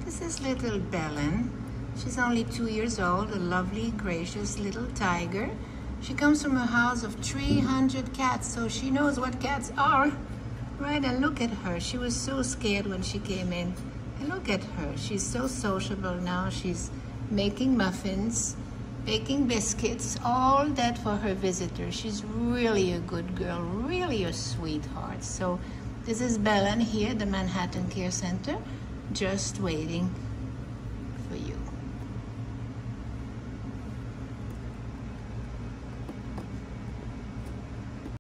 This is little Belen. She's only 2 years old, a lovely, gracious little tiger. She comes from a house of 300 cats, so she knows what cats are. Right, and look at her. She was so scared when she came in. And look at her. She's so sociable now. She's making muffins, baking biscuits, all that for her visitors. She's really a good girl, really a sweetheart. So this is Belen here at the Manhattan Care Center, just waiting